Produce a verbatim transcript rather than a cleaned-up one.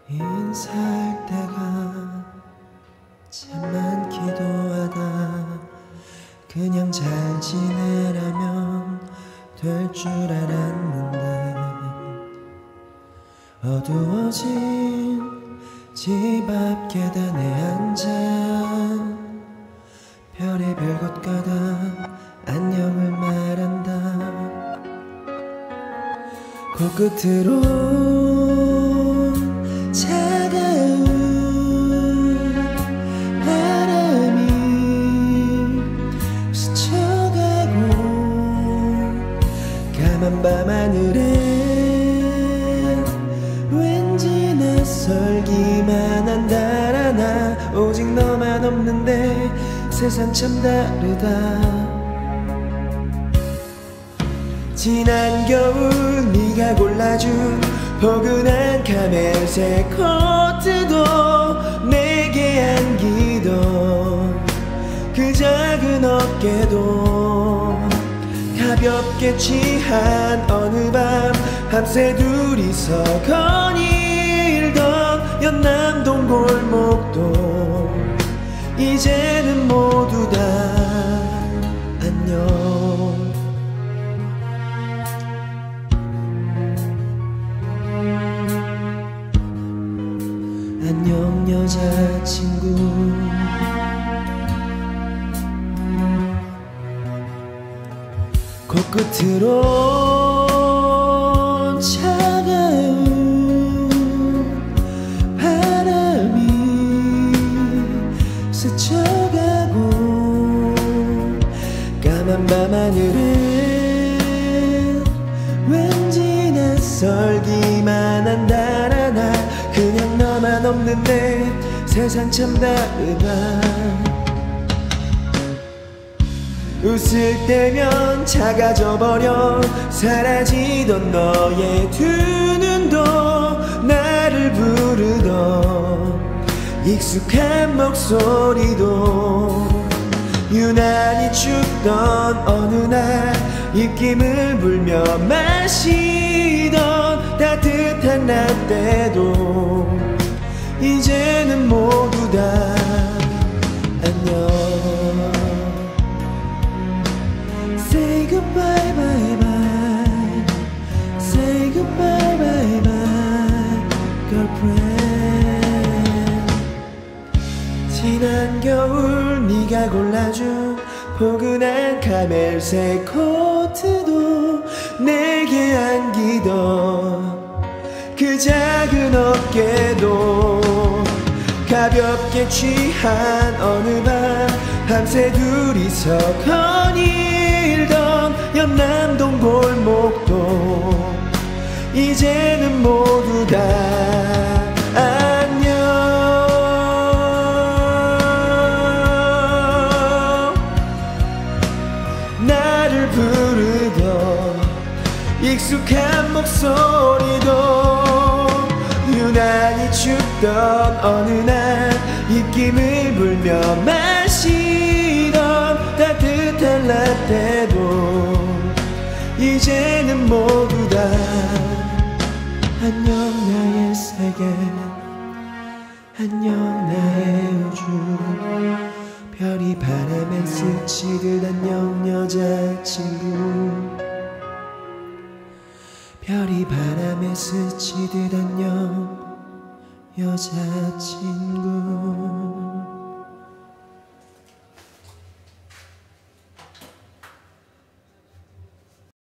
인사할 때가 참 많기도 하다. 그냥 잘 지내라면 될 줄 알았는데 어두워진 집 앞 계단에 앉아 별의별 곳가다 안녕을 말한다. 코끝으로 차가운 바람이 스쳐가고 까만 밤하늘에 왠지 낯설기만 한 달 하나. 오직 너만 없는데 세상 참 다르다. 지난 겨울 네가 골라준 포근한 카멜색 코트도 내게 안기던 그 작은 어깨도 가볍게 취한 어느 밤 밤새 둘이서 거닐던 연남동 골목도 이제는 모두 다 안녕. 안녕 여자친구. 코끝으로 차가운 바람이 스쳐가고 까만 밤하늘에 왠지 낯설기만 한 달 하나. 그냥 너만 없는데 세상 참 다르다. 웃을 때면 작아져 버려 사라지던 너의 두 눈도 나를 부르던 익숙한 목소리도 유난히 춥던 어느 날 입김을 불며 마시던 따뜻한 라떼도 이제는 모두 다 안녕. Say goodbye bye bye. Say goodbye bye bye girlfriend. 지난 겨울 네가 골라준 포근한 카멜색 코트도 내게 안기던 그 작은 어깨도 가볍게 취한 어느 밤 밤새 둘이서 거닐던 연남동 골목도 이제는 모두 다 안녕. 나를 부르던 익숙한 목소리도 유난히 춥던 어느 날 입김을 불며 마시던 따뜻한 라떼도 이제는 모두 다 안녕 나의 세계. 안녕 나의 우주. 별이 바람에 스치듯 안녕 여자친구. 별이 바람에 스치듯 안녕 여자친구.